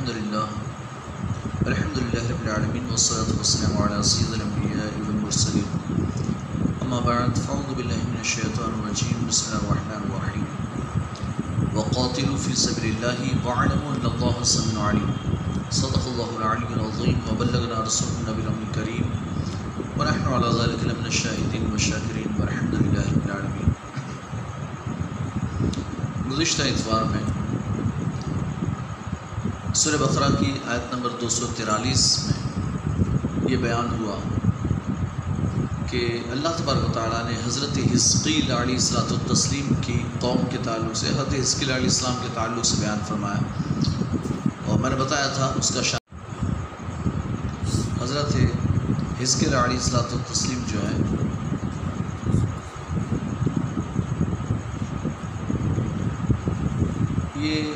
لله رب العالمين والصلاة والسلام على سيد الأنبياء والمرسلين أما بعد فأعوذ بالله من الشيطان الرجيم بسم الله الرحمن الرحيم وقاتلوا في سبيل الله واعلموا أن الله سميع عليم صدق الله العلي العظيم وبلغنا رسوله النبي الكريم ونحن على ذلك لمن الشاهدين والشاكرين والحمد لله رب العالمين۔ گزشتہ اتوار میں سورہ بقرہ کی آیت نمبر 243 میں یہ بیان ہوا کہ اللہ تبارک و تعالیٰ نے حضرت حزقیل علیہ الصلوۃ والتسلیم کی قوم کے تعلق سے حضرت حزقیل علیہ السلام کے تعلق سے بیان فرمایا، اور میں نے بتایا تھا اس کا شان حضرت حزقیل علیہ الصلوۃ والتسلیم جو ہے یہ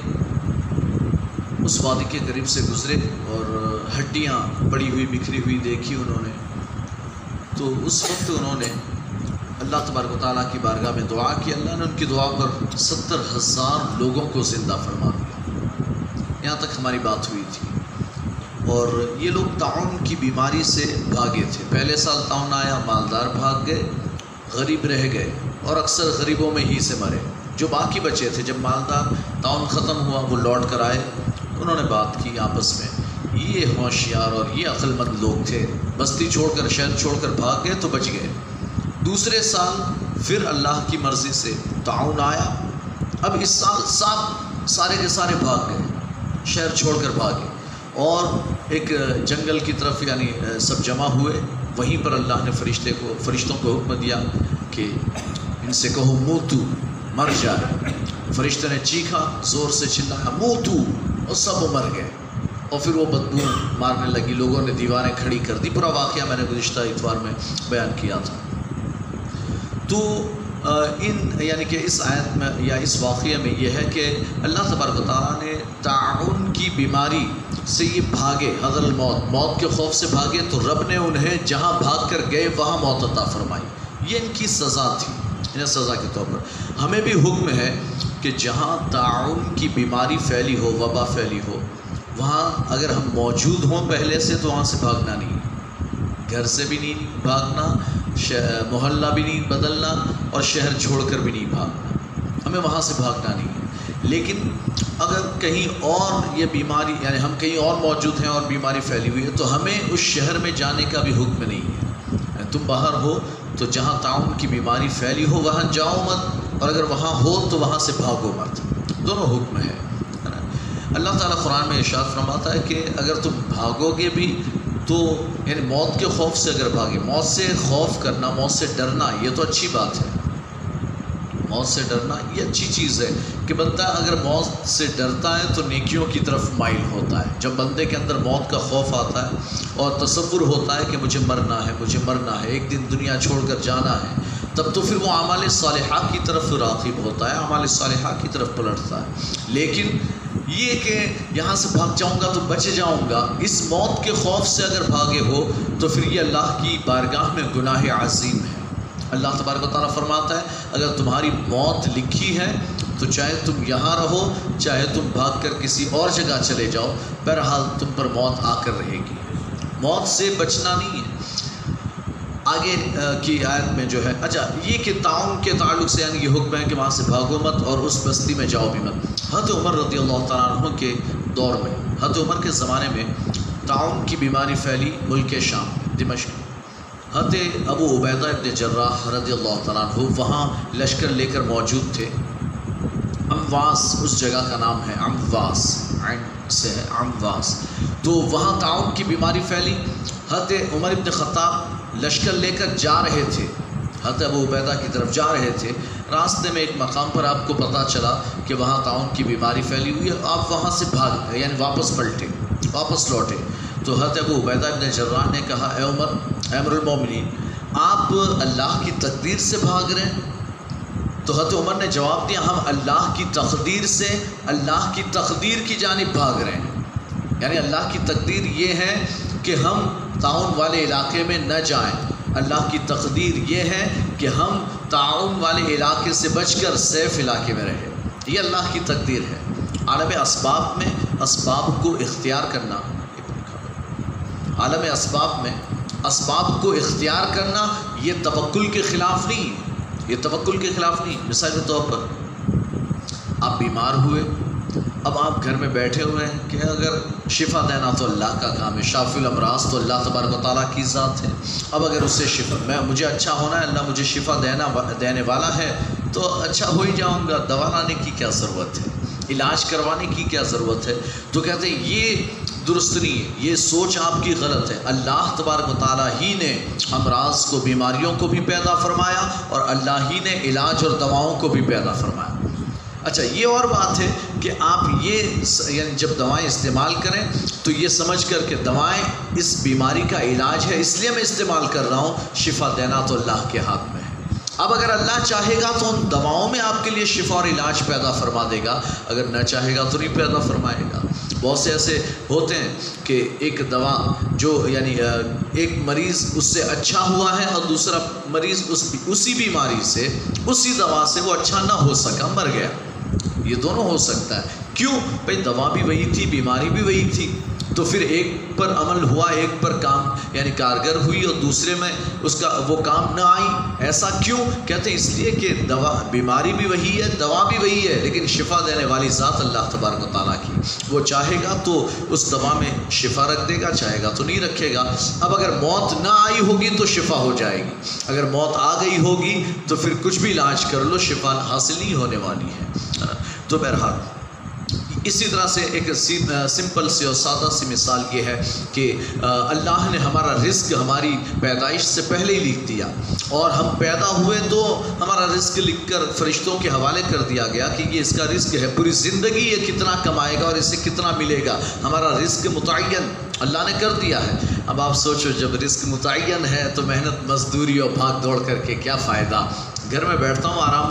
اس وادی کے قریب سے گزرے اور ہڈیاں پڑی ہوئی بکھری ہوئی دیکھی انہوں نے، تو اس وقت انہوں نے اللہ تبارک و تعالیٰ کی بارگاہ میں دعا کی۔ اللہ نے ان کی دعا پر 70,000 لوگوں کو زندہ فرما دیا، یہاں تک ہماری بات ہوئی تھی۔ اور یہ لوگ طاعون کی بیماری سے بھاگے تھے، پہلے سال طاعون آیا، مالدار بھاگ گئے، غریب رہ گئے، اور اکثر غریبوں میں ہی سے مرے۔ جو باقی بچے تھے، جب مالدار طاعون ختم ہوا وہ لوٹ کر آئے، انہوں نے بات کی آپس میں، یہ ہوشیار اور یہ عقل مند لوگ تھے، بستی چھوڑ کر شہر چھوڑ کر بھاگ گئے تو بچ گئے۔ دوسرے سال پھر اللہ کی مرضی سے طاعون آیا، اب اس سال سارے کے سارے بھاگ گئے، شہر چھوڑ کر بھاگے، اور ایک جنگل کی طرف یعنی سب جمع ہوئے۔ وہیں پر اللہ نے فرشتوں کو حکم دیا کہ ان سے کہو موتو، مر جائے۔ فرشتے نے چیخا، زور سے چلایا موتو، اور سب مر گئے، اور پھر وہ بدبو مارنے لگی، لوگوں نے دیواریں کھڑی کر دی۔ پورا واقعہ میں نے گزشتہ اتوار میں بیان کیا تھا۔ تو یعنی کہ اس آیت میں یا اس واقعے میں یہ ہے کہ اللہ تبارک و تعالیٰ نے طاعون کی بیماری سے یہ بھاگے، حذر الموت، موت کے خوف سے بھاگے، تو رب نے انہیں جہاں بھاگ کر گئے وہاں موت عطا فرمائی۔ یہ ان کی سزا تھی، انہیں سزا کے طور پر ہمیں بھی حکم ہے کہ جہاں طاعون کی بیماری پھیلی ہو، وبا پھیلی ہو، وہاں اگر ہم موجود ہوں پہلے سے تو وہاں سے بھاگنا نہیں، گھر سے بھی نہیں بھاگنا، محلہ بھی نہیں بدلنا، اور شہر چھوڑ کر بھی نہیں بھاگنا، ہمیں وہاں سے بھاگنا نہیں ہے۔ لیکن اگر کہیں اور یہ بیماری یعنی ہم کہیں اور موجود ہیں اور بیماری پھیلی ہوئی ہے تو ہمیں اس شہر میں جانے کا بھی حکم نہیں ہے۔ تم باہر ہو تو جہاں طاعون کی بیماری پھیلی ہو وہاں جاؤ مت، اور اگر وہاں ہو تو وہاں سے بھاگو مت، دونوں حکم ہے۔ اللہ تعالیٰ قرآن میں ارشاد فرماتا ہے کہ اگر تم بھاگو گے بھی تو یعنی موت کے خوف سے اگر بھاگے، موت سے خوف کرنا، موت سے ڈرنا، یہ تو اچھی بات ہے۔ موت سے ڈرنا یہ اچھی چیز ہے کہ بندہ اگر موت سے ڈرتا ہے تو نیکیوں کی طرف مائل ہوتا ہے۔ جب بندے کے اندر موت کا خوف آتا ہے اور تصور ہوتا ہے کہ مجھے مرنا ہے، مجھے مرنا ہے، ایک دن دنیا چھوڑ کر جانا ہے، تب تو پھر وہ اعمال صالحہ کی طرف راغب ہوتا ہے، اعمال صالحہ کی طرف پلٹتا ہے۔ لیکن یہ کہ یہاں سے بھاگ جاؤں گا تو بچ جاؤں گا، اس موت کے خوف سے اگر بھاگے ہو تو پھر یہ اللہ کی بارگاہ میں گناہ عظیم ہے۔ اللہ تبارک و تعالیٰ فرماتا ہے اگر تمہاری موت لکھی ہے تو چاہے تم یہاں رہو، چاہے تم بھاگ کر کسی اور جگہ چلے جاؤ، بہرحال تم پر موت آ کر رہے گی، موت سے بچنا نہیں ہے۔ آگے کی آیت میں جو ہے اچھا یہ کہ طاعون کے تعلق سے یعنی یہ حکم ہے کہ وہاں سے بھاگو مت اور اس بستی میں جاؤ بھی مت۔ حضرت عمر رضی اللہ تعالیٰ عنہ کے دور میں، حضرت عمر کے زمانے میں طاعون کی بیماری پھیلی ملک شام، دمشق۔ حضرت ابو عبیدہ ابن جراح رضی اللہ تعالیٰ عنہ وہاں لشکر لے کر موجود تھے۔ امواس اس جگہ کا نام ہے، امواس عین سے ہے امواس۔ تو وہاں طاعون کی بیماری پھیلی، حضرت عمر ابن خطاب لشکر لے کر جا رہے تھے، حضرت ابو عبیدہ کی طرف جا رہے تھے۔ راستے میں ایک مقام پر آپ کو پتہ چلا کہ وہاں طاعون کی بیماری پھیلی ہوئی ہے، آپ وہاں سے بھاگ گئے یعنی واپس پلٹے، واپس لوٹے۔ تو حضرت ابو عبیدہ ابن جراح نے کہا اے عمر، اے امیر المومنین، آپ اللہ کی تقدیر سے بھاگ رہے ہیں؟ تو حضرت عمر نے جواب دیا ہم اللہ کی تقدیر سے اللہ کی تقدیر کی جانب بھاگ رہے ہیں، یعنی اللہ کی تقدیر یہ ہے کہ ہم طاعون والے علاقے میں نہ جائیں، اللہ کی تقدیر یہ ہے کہ ہم طاعون والے علاقے سے بچ کر سیف علاقے میں رہیں، یہ اللہ کی تقدیر ہے۔ عالم اسباب میں اسباب کو اختیار کرنا، عالم اسباب میں اسباب کو اختیار کرنا یہ توکل کے خلاف نہیں ہے، یہ توکل کے خلاف نہیں۔ مثال کے طور پر آپ بیمار ہوئے، اب آپ گھر میں بیٹھے ہوئے ہیں کہ اگر شفا دینا تو اللہ کا کام ہے، شافی الامراض تو اللہ تبارک و تعالیٰ کی ذات ہے، اب اگر اس سے شفا مجھے اچھا ہونا ہے، اللہ مجھے شفا دینے والا ہے تو اچھا ہو ہی جاؤں گا، دوا لانے کی کیا ضرورت ہے، علاج کروانے کی کیا ضرورت ہے؟ تو کہتے ہیں یہ درست نہیں ہے، یہ سوچ آپ کی غلط ہے۔ اللہ تبارک و تعالیٰ ہی نے امراض کو، بیماریوں کو بھی پیدا فرمایا اور اللہ ہی نے علاج اور دواؤں کو بھی پیدا فرمایا۔ اچھا یہ اور بات ہے کہ آپ یہ یعنی جب دوائیں استعمال کریں تو یہ سمجھ کر کہ دوائیں اس بیماری کا علاج ہے اس لیے میں استعمال کر رہا ہوں، شفا دینا تو اللہ کے ہاتھ میں ہے۔ اب اگر اللہ چاہے گا تو ان دواؤں میں آپ کے لیے شفا اور علاج پیدا فرما دے گا، اگر نہ چاہے گا تو نہیں پیدا فرمائے گا۔ بہت سے ایسے ہوتے ہیں کہ ایک دوا جو یعنی ایک مریض اس سے اچھا ہوا ہے اور دوسرا مریض اسی بیماری سے، اسی دوا سے وہ اچھا نہ ہو سکا، مر گیا۔ یہ دونوں ہو سکتا ہے، کیوں؟ بھئی دوا بھی وہی تھی، بیماری بھی وہی تھی، تو پھر ایک پر عمل ہوا، ایک پر کام یعنی کارگر ہوئی اور دوسرے میں اس کا وہ کام نہ آئی۔ ایسا کیوں؟ کہتے ہیں اس لیے کہ دوا بیماری بھی وہی ہے، دوا بھی وہی ہے، لیکن شفا دینے والی ذات اللہ تبارک و تعالیٰ کی، وہ چاہے گا تو اس دوا میں شفا رکھ دے گا، چاہے گا تو نہیں رکھے گا۔ اب اگر موت نہ آئی ہوگی تو شفا ہو جائے گی، اگر موت آ گئی ہوگی تو پھر کچھ بھی علاج کر لو شفا حاصل نہیں ہونے والی ہے۔ تو بہرحال اسی طرح سے ایک سمپل سی اور سادہ سی مثال یہ ہے کہ اللہ نے ہمارا رزق ہماری پیدائش سے پہلے ہی لکھ دیا، اور ہم پیدا ہوئے تو ہمارا رزق لکھ کر فرشتوں کے حوالے کر دیا گیا کہ یہ اس کا رزق ہے، پوری زندگی یہ کتنا کمائے گا اور اسے کتنا ملے گا، ہمارا رزق متعین اللہ نے کر دیا ہے۔ اب آپ سوچو جب رزق متعین ہے تو محنت مزدوری اور بھاگ دوڑ کر کے کیا فائدہ؟ گھر میں بیٹھتا ہوں آرام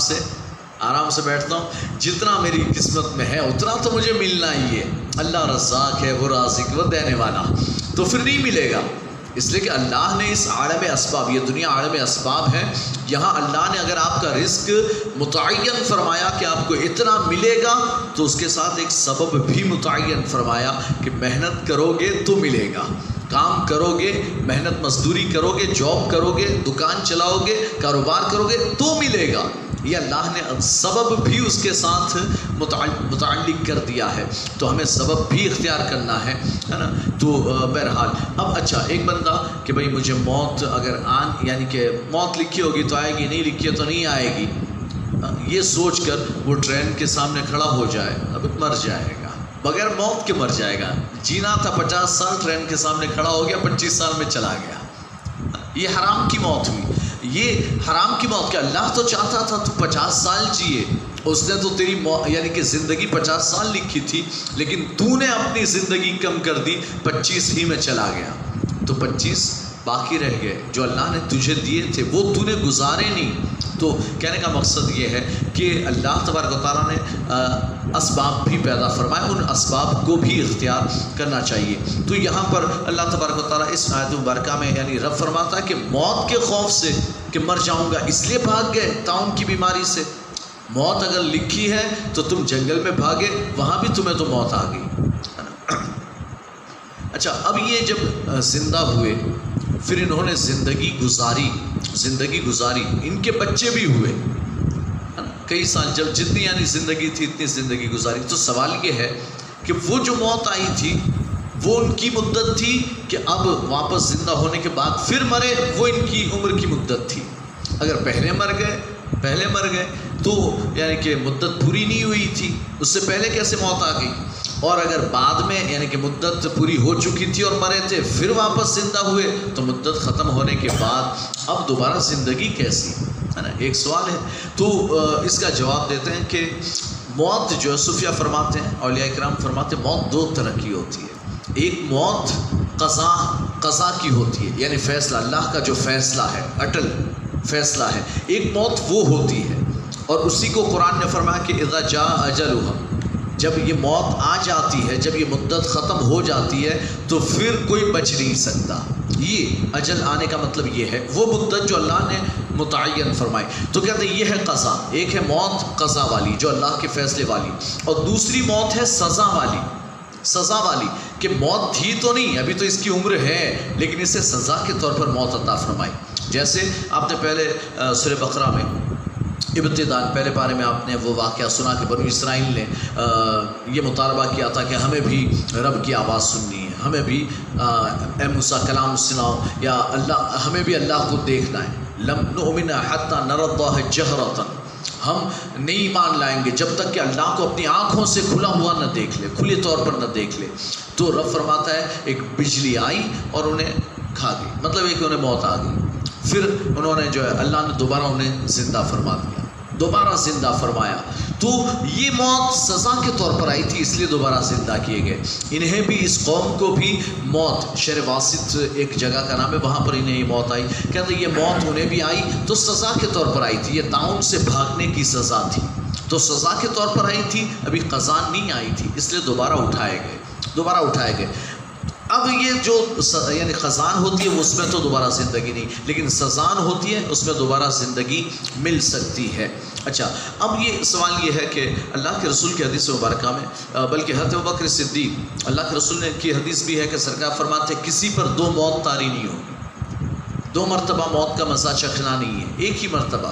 سے بیٹھتا ہوں، جتنا میری قسمت میں ہے اتنا تو مجھے ملنا ہی ہے، اللہ رزاق ہے، وہ رازق، وہ دینے والا، تو پھر نہیں ملے گا، اس لیے کہ اللہ نے اس عالم اسباب، یہ دنیا عالم اسباب ہے، یہاں اللہ نے اگر آپ کا رزق متعین فرمایا کہ آپ کو اتنا ملے گا تو اس کے ساتھ ایک سبب بھی متعین فرمایا کہ محنت کرو گے تو ملے گا، کام کرو گے، محنت مزدوری کرو گے، جاب کرو گے، دکان چلاؤ گے، کاروبار کرو گے تو ملے گا۔ یہ اللہ نے سبب بھی اس کے ساتھ متعلق کر دیا ہے، تو ہمیں سبب بھی اختیار کرنا ہے نا۔ تو بہرحال اب اچھا ایک بندہ کہ بھئی مجھے موت اگر یعنی کہ موت لکھی ہوگی تو آئے گی، نہیں لکھی ہے تو نہیں آئے گی، یہ سوچ کر وہ ٹرین کے سامنے کھڑا ہو جائے، اب مر جائے گا، بغیر موت کے مر جائے گا۔ جینا تھا 50 سال، ٹرین کے سامنے کھڑا ہو گیا، 25 سال میں چلا گیا، یہ حرام کی موت ہوئی۔ یہ حرام کی موت کہ اللہ تو چاہتا تھا تو 50 سال جیے، اس نے تو تیری یعنی کہ زندگی 50 سال لکھی تھی، لیکن تو نے اپنی زندگی کم کر دی، 25 ہی میں چلا گیا، تو 25 باقی رہ گئے جو اللہ نے تجھے دیے تھے، وہ تو نے گزارے نہیں۔ تو کہنے کا مقصد یہ ہے کہ اللہ تبارک و تعالیٰ نے اسباب بھی پیدا فرمائے، ان اسباب کو بھی اختیار کرنا چاہیے۔ تو یہاں پر اللہ تبارک و تعالیٰ اس آیت مبارکہ میں یعنی رب فرماتا ہے کہ موت کے خوف سے کہ مر جاؤں گا اس لیے بھاگ گئے تعاون کی بیماری سے۔ موت اگر لکھی ہے تو تم جنگل میں بھاگے، وہاں بھی تمہیں تو موت آ گئی۔ اچھا اب یہ جب زندہ ہوئے پھر انہوں نے زندگی گزاری، ان کے بچے بھی ہوئے کئی سال، جب جتنی یعنی زندگی تھی اتنی زندگی گزاری۔ تو سوال یہ ہے کہ وہ جو موت آئی تھی وہ ان کی مدت تھی کہ اب واپس زندہ ہونے کے بعد پھر مرے، وہ ان کی عمر کی مدت تھی؟ اگر پہلے مر گئے تو یعنی کہ مدت پوری نہیں ہوئی تھی، اس سے پہلے کیسے موت آ گئی؟ اور اگر بعد میں یعنی کہ مدت پوری ہو چکی تھی اور مرے تھے پھر واپس زندہ ہوئے تو مدت ختم ہونے کے بعد اب دوبارہ زندگی کیسی ہے نا؟ ایک سوال ہے۔ تو اس کا جواب دیتے ہیں کہ موت جو صوفیہ فرماتے ہیں، اولیاء کرام فرماتے ہیں، موت 2 طرح کی ہوتی ہے۔ ایک موت قضا کی ہوتی ہے، یعنی فیصلہ، اللہ کا جو فیصلہ ہے، اٹل فیصلہ ہے۔ ایک موت وہ ہوتی ہے اور اسی کو قرآن نے فرمایا کہ اذا جاء اجلها، جب یہ موت آ جاتی ہے، جب یہ مدت ختم ہو جاتی ہے تو پھر کوئی بچ نہیں سکتا۔ یہ اجل آنے کا مطلب یہ ہے، وہ مدت جو اللہ نے متعین فرمائی۔ تو کہتے ہیں یہ ہے قضا، ایک ہے موت قضا والی جو اللہ کے فیصلے والی، اور دوسری موت ہے سزا والی۔ سزا والی، کہ موت تھی تو نہیں، ابھی تو اس کی عمر ہے، لیکن اسے سزا کے طور پر موت عطا فرمائی۔ جیسے آپ نے پہلے سورہ بقرہ میں ابتداء پہلے پارے میں آپ نے وہ واقعہ سنا کہ بنو اسرائیل نے یہ مطالبہ کیا تھا کہ ہمیں بھی رب کی آواز سننی ہے، ہمیں بھی اے موسیٰ کلام سناؤ، یا اللہ ہمیں بھی اللہ کو دیکھنا ہے۔ لم نؤمن حتی نری اللہ جہرۃ، ہم نہیں ایمان لائیں گے جب تک کہ اللہ کو اپنی آنکھوں سے کھلا ہوا نہ دیکھ لے، کھلے طور پر نہ دیکھ لے۔ تو رب فرماتا ہے ایک بجلی آئی اور انہیں کھا گئی، مطلب ہے کہ انہیں موت آ گئی۔ پھر انہوں نے جو ہے اللہ نے دوبارہ انہیں زندہ فرما دیا، دوبارہ زندہ فرمایا۔ تو یہ موت سزا کے طور پر آئی تھی، اس لیے دوبارہ زندہ کیے گئے۔ انہیں بھی، اس قوم کو بھی موت، شہر واسط ایک جگہ کا نام ہے، وہاں پر انہیں یہ موت آئی۔ کہتے ہیں یہ موت انہیں بھی آئی تو سزا کے طور پر آئی تھی، یہ طاعون سے بھاگنے کی سزا تھی، تو سزا کے طور پر آئی تھی، ابھی قضا نہیں آئی تھی، اس لیے دوبارہ اٹھائے گئے۔ اب یہ جو یعنی خزان ہوتی ہے اس میں تو دوبارہ زندگی نہیں، لیکن سزان ہوتی ہے اس میں دوبارہ زندگی مل سکتی ہے۔ اچھا، اب یہ سوال یہ ہے کہ اللہ کے رسول کی حدیث مبارکہ میں، بلکہ حضرت ابوبکر صدیق، اللہ کے رسول نے کی حدیث بھی ہے کہ سرکار فرماتے ہیں کسی پر دو موت طاری نہیں ہوگی، دو مرتبہ موت کا مزہ چکھنا نہیں ہے، ایک ہی مرتبہ۔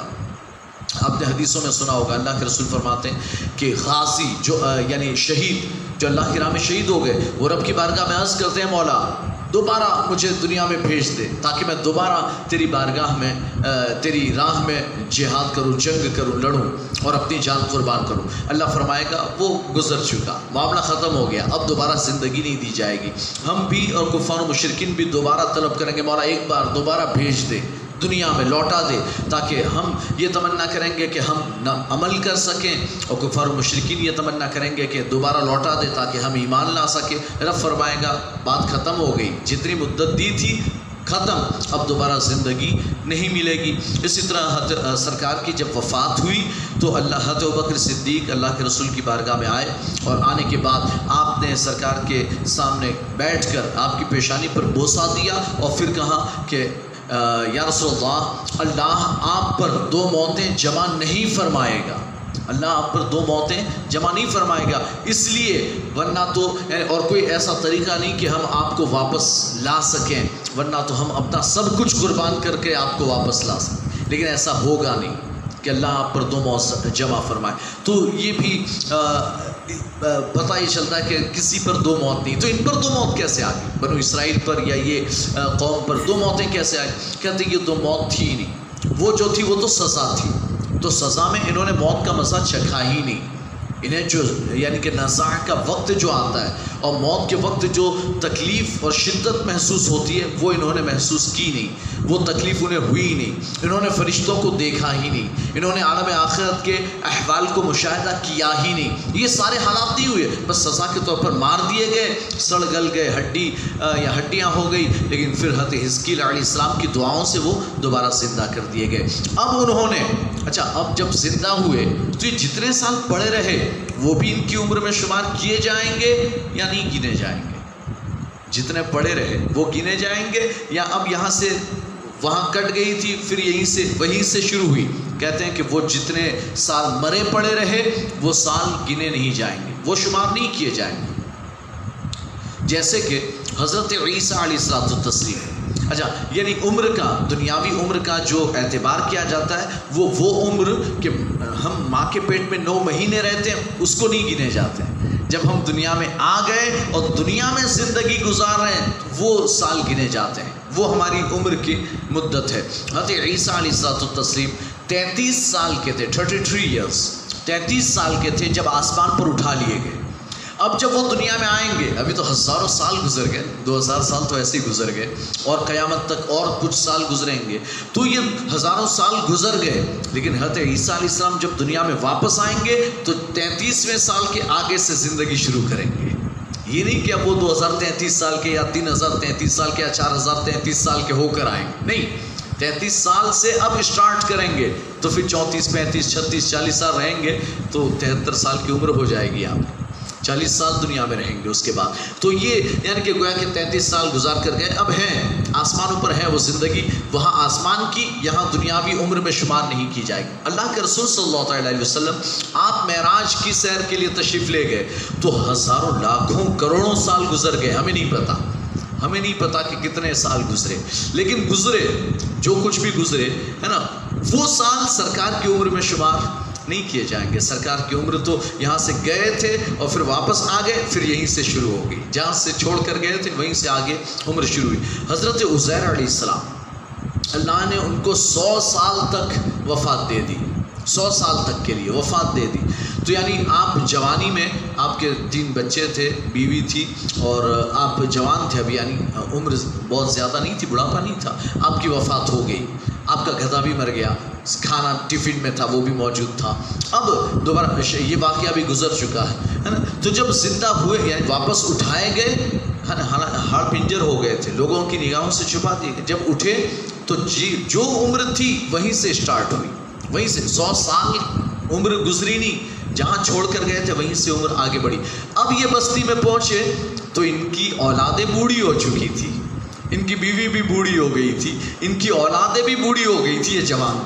آپ نے حدیثوں میں سنا ہوگا اللہ کے رسول فرماتے ہیں کہ غازی جو یعنی شہید جو اللہ کی راہ میں شہید ہو گئے، وہ رب کی بارگاہ میں عرض کرتے ہیں مولا دوبارہ مجھے دنیا میں بھیج دے تاکہ میں دوبارہ تیری بارگاہ میں تیری راہ میں جہاد کروں، جنگ کروں، لڑوں اور اپنی جان قربان کروں۔ اللہ فرمائے گا وہ گزر چکا، معاملہ ختم ہو گیا، اب دوبارہ زندگی نہیں دی جائے گی۔ ہم بھی اور کفار و مشرکین بھی دوبارہ طلب کریں گے مولا ایک بار دوبارہ بھیج دے، دنیا میں لوٹا دے، تاکہ ہم یہ تمنا کریں گے کہ ہم عمل کر سکیں، اور کفار و مشرکین یہ تمنا کریں گے کہ دوبارہ لوٹا دے تاکہ ہم ایمان لا سکیں۔ رب فرمائے گا بات ختم ہو گئی، جتنی مدت دی تھی ختم، اب دوبارہ زندگی نہیں ملے گی۔ اسی طرح سرکار کی جب وفات ہوئی تو حضرت ابوبکر صدیق اللہ کے رسول کی بارگاہ میں آئے، اور آنے کے بعد آپ نے سرکار کے سامنے بیٹھ کر آپ کی پیشانی پر بوسہ دیا، اور پھر کہا کہ یا رسول اللہ، اللہ آپ پر دو موتیں جمع نہیں فرمائے گا، اللہ آپ پر دو موتیں جمع نہیں فرمائے گا، اس لیے ورنہ تو اور کوئی ایسا طریقہ نہیں کہ ہم آپ کو واپس لا سکیں، ورنہ تو ہم اپنا سب کچھ قربان کر کے آپ کو واپس لا سکیں، لیکن ایسا ہوگا نہیں کہ اللہ آپ پر دو موت جمع فرمائے۔ تو یہ بھی پتہ یہ چلتا ہے کہ کسی پر دو موت نہیں، تو ان پر دو موت کیسے آ گئی؟ بنو اسرائیل پر یا یہ قوم پر دو موتیں کیسے آئی؟ کہتے ہیں یہ دو موت تھی نہیں، وہ جو تھی وہ تو سزا تھی، تو سزا میں انہوں نے موت کا مزہ چکھا ہی نہیں۔ انہیں جو یعنی کہ نزاع کا وقت جو آتا ہے اور موت کے وقت جو تکلیف اور شدت محسوس ہوتی ہے وہ انہوں نے محسوس کی نہیں، وہ تکلیف انہیں ہوئی نہیں، انہوں نے فرشتوں کو دیکھا ہی نہیں، انہوں نے عالم آخرت کے احوال کو مشاہدہ کیا ہی نہیں، یہ سارے حالات نہیں ہوئے، بس سزا کے طور پر مار دیے گئے، سڑ گل گئے، ہڈیاں ہو گئی، لیکن پھر حضرت حزقیل علیہ السلام کی دعاؤں سے وہ دوبارہ زندہ کر دیے گئے۔ اب انہوں نے اب جب زندہ ہوئے تو یہ جتنے سال پڑے رہے وہ بھی ان کی عمر میں شمار کیے جائیں گے یا نہیں گنے جائیں گے؟ جتنے پڑے رہے وہ گنے جائیں گے، یا اب یہاں سے وہاں کٹ گئی تھی پھر وہیں سے شروع ہوئی؟ کہتے ہیں کہ وہ جتنے سال مرے پڑے رہے وہ سال گنے نہیں جائیں گے، وہ شمار نہیں کیے جائیں گے۔ جیسے کہ حضرت عیسیٰ علیہ السلام، یعنی عمر کا، دنیاوی عمر کا جو اعتبار کیا جاتا ہے وہ عمر کہ ہم ماں کے پیٹ میں 9 مہینے رہتے ہیں اس کو نہیں گنے جاتے ہیں، جب ہم دنیا میں آ گئے اور دنیا میں زندگی گزار رہے ہیں وہ سال گنے جاتے ہیں، وہ ہماری عمر کی مدت ہے۔ حضرت عیسیٰ علیہ السلام 33 سال کے تھے، 33 ایئرس، 33 سال کے تھے جب آسمان پر اٹھا لیے گئے۔ اب جب وہ دنیا میں آئیں گے، ابھی تو ہزاروں سال گزر گئے، 2000 سال تو ایسے ہی گزر گئے، اور قیامت تک اور کچھ سال گزریں گے، تو یہ ہزاروں سال گزر گئے، لیکن حضرت عیسیٰ علیہ السلام جب دنیا میں واپس آئیں گے تو 33ویں سال کے آگے سے زندگی شروع کریں گے۔ یہ نہیں کہ اب وہ 2033 سال کے یا 3033 سال کے یا 4033 سال کے ہو کر آئیں گے، نہیں، 33 سال سے اب اسٹارٹ کریں گے، تو پھر 34 35 36 40 سال رہیں گے تو 73 سال کی عمر ہو جائے گی آپ۔ 40 سال دنیا میں رہیں گے اس کے بعد. تو یہ یعنی کہ گویا کہ 33 سال گزار کر گئے. اب ہیں آسمانوں پر ہے وہ زندگی، وہاں آسمان کی، یہاں دنیاوی عمر میں شمار نہیں کی جائے گی. اللہ کے رسول صلی اللہ علیہ وسلم آپ معراج کی سیر کے لیے تشریف لے گئے تو ہزاروں لاکھوں کروڑوں سال گزر گئے. ہمیں نہیں پتا کہ کتنے سال گزرے، لیکن گزرے جو کچھ بھی گزرے ہے نا، وہ سال سرکار کی عمر میں شمار نہیں کیے جائیں گے. سرکار کی عمر تو یہاں سے گئے تھے اور پھر واپس آ گئے، پھر یہیں سے شروع ہو گئی. جہاں سے چھوڑ کر گئے تھے وہیں سے آگے عمر شروع ہوئی. حضرت عزیر علیہ السلام اللہ نے ان کو 100 سال تک وفات دے دی، 100 سال تک کے لیے وفات دے دی. تو یعنی آپ جوانی میں، آپ کے 3 بچے تھے، بیوی تھی اور آپ جوان تھے ابھی، یعنی عمر بہت زیادہ نہیں تھی، بڑھاپا نہیں تھا. آپ کی وفات ہو گئی، آپ کا گدھا بھی مر گیا، کھانا ٹفن میں تھا وہ بھی موجود تھا. اب دوبارہ یہ واقعہ بھی گزر چکا ہے نا. تو جب زندہ ہوئے یعنی واپس اٹھائے گئے، ہاڑ پنجر ہو گئے تھے، لوگوں کی نگاہوں سے چھپا دیے. جب اٹھے تو جو عمر تھی وہیں سے اسٹارٹ ہوئی، وہیں سے 100 سال عمر گزری نہیں، جہاں چھوڑ کر گئے تھے وہیں سے عمر آگے بڑھی. اب یہ بستی میں پہنچے تو ان کی اولادیں بوڑھی ہو چکی تھی، ان کی بیوی بھی بوڑھی ہو گئی تھی، ان کی اولادیں بھی بوڑھی ہو گئی تھی.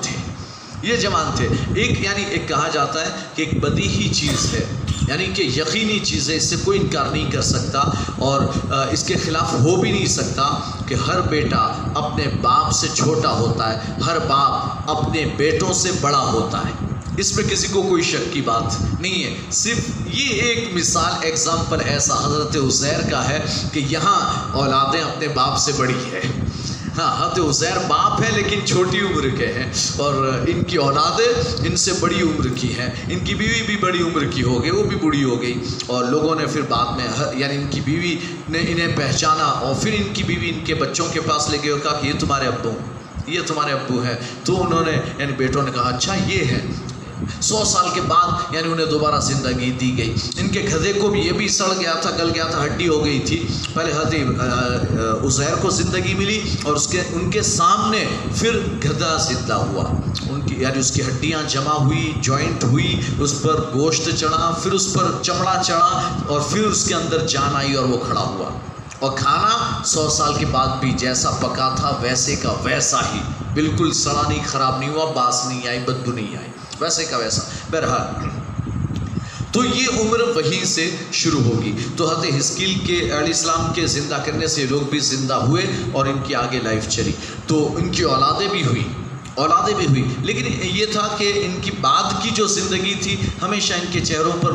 یہ جوان تھے. ایک کہا جاتا ہے کہ ایک بدیہی چیز ہے، یعنی کہ یقینی چیز ہے، اس سے کوئی انکار نہیں کر سکتا اور اس کے خلاف ہو بھی نہیں سکتا کہ ہر بیٹا اپنے باپ سے چھوٹا ہوتا ہے، ہر باپ اپنے بیٹوں سے بڑا ہوتا ہے. اس میں کسی کو کوئی شک کی بات نہیں ہے. صرف یہ ایک مثال، ایگزامپل ایسا حضرت عزیر کا ہے کہ یہاں اولادیں اپنے باپ سے بڑی ہے. ہاں، حضرت عزیر باپ ہے لیکن چھوٹی عمر کے ہیں، اور ان کی اولادیں ان سے بڑی عمر کی ہیں. ان کی بیوی بھی بڑی عمر کی ہو گئی، وہ بھی بوڑھی ہو گئی. اور لوگوں نے پھر بعد میں یعنی ان کی بیوی نے انہیں پہچانا اور پھر ان کی بیوی ان کے بچوں کے پاس لے گئے اور کہا کہ یہ تمہارے ابو ہیں. تو انہوں نے یعنی بیٹوں نے کہا اچھا یہ ہے. 100 سال کے بعد یعنی انہیں دوبارہ زندگی دی گئی. ان کے گدھے کو بھی، یہ بھی سڑ گیا تھا، گل گیا تھا، ہڈی ہو گئی تھی. پہلے حضرت عزیر کو زندگی ملی اور ان کے سامنے پھر گدھا زندہ ہوا. یعنی اس کی ہڈیاں جمع ہوئی، جوائنٹ ہوئی، اس پر گوشت چڑھا، پھر اس پر چمڑا چڑھا اور پھر اس کے اندر جان آئی اور وہ کھڑا ہوا. اور کھانا 100 سال کے بعد بھی جیسا پکا تھا ویسے کا ویسا ہی، بالکل سڑا نہیں، خراب نہیں ہوا، باس نہیں آئی، بدبو نہیں آئی، ویسے کا ویسا. بہرحال تو یہ عمر وہیں سے شروع ہوگی. تو حضرت حزقیل کے علیہ السلام کے زندہ کرنے سے لوگ بھی زندہ ہوئے اور ان کی آگے لائف چلی. تو ان کی اولادیں بھی ہوئی، لیکن یہ تھا کہ ان کی بعد کی جو زندگی تھی ہمیشہ ان کے چہروں پر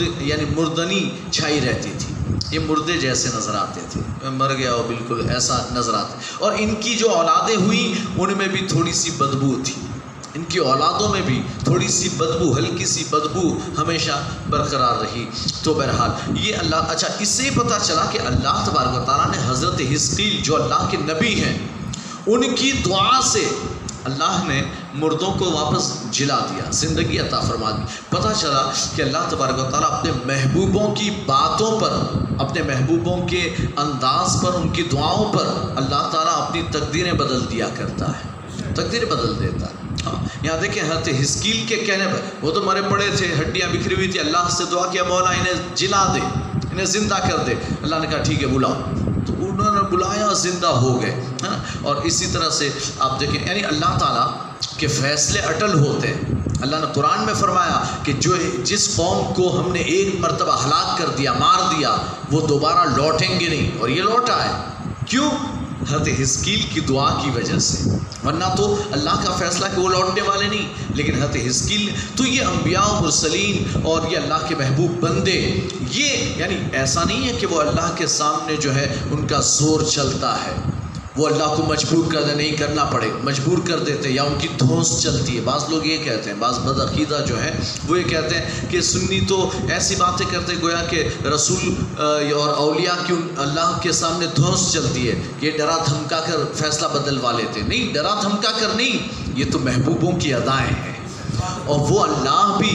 مردنی چھائی رہتی تھی. یہ مردے جیسے نظر آتے تھے، مر گیا ہو بالکل ایسا نظر آتا. اور ان کی جو اولادیں ہوئیں ان میں بھی تھوڑی سی بدبو تھی، ان کی اولادوں میں بھی تھوڑی سی بدبو، ہلکی سی بدبو ہمیشہ برقرار رہی. تو بہرحال یہ اچھا اس سے ہی پتہ چلا کہ اللہ تبارک و تعالیٰ نے حضرت حزقیل جو اللہ کے نبی ہیں ان کی دعا سے اللہ نے مردوں کو واپس جلا دیا، زندگی عطا فرما دی. پتہ چلا کہ اللہ تبارک و تعالیٰ اپنے محبوبوں کی باتوں پر، اپنے محبوبوں کے انداز پر، ان کی دعاؤں پر اللہ تعالیٰ اپنی تقدیریں بدل دیا کرتا ہے، تقدیر بدل دیتا ہے. ہاں یہاں دیکھیں حضرت حزقیل کے کہنے پر، وہ تو مرے پڑے تھے، ہڈیاں بکھری ہوئی تھی، اللہ سے دعا کیا مولا انہیں جلا دے، انہیں زندہ کر دے. اللہ نے کہا ٹھیک ہے بلاؤ. تو انہوں نے بلایا، زندہ ہو گئے. ہاں، اور اسی طرح سے آپ دیکھیں یعنی اللہ تعالیٰ کے فیصلے اٹل ہوتے ہیں. اللہ نے قرآن میں فرمایا کہ جس قوم کو ہم نے ایک مرتبہ ہلاک کر دیا، مار دیا، وہ دوبارہ لوٹیں گے نہیں. اور یہ لوٹا ہے. کیوں؟ حضرت حزقیل کی دعا کی وجہ سے. ورنہ تو اللہ کا فیصلہ کہ وہ لوٹنے والے نہیں، لیکن حضرت حزقیل تو یہ انبیاء و مرسلین اور یہ اللہ کے محبوب بندے، یہ یعنی ایسا نہیں ہے کہ وہ اللہ کے سامنے جو ہے ان کا زور چلتا ہے، وہ اللہ کو مجبور کر دے، نہیں کرنا پڑے، مجبور کر دیتے، یا ان کی دھونس چلتی ہے. بعض لوگ یہ کہتے ہیں، بعض بدعقیدہ جو ہے وہ یہ کہتے ہیں کہ سنی تو ایسی باتیں کرتے گویا کہ رسول اور اولیاء کی اللہ کے سامنے دھونس چلتی ہے، یہ ڈرا دھمکا کر فیصلہ بدلوا لیتے. نہیں، ڈرا دھمکا کر نہیں، یہ تو محبوبوں کی ادائیں ہیں. اور وہ اللہ بھی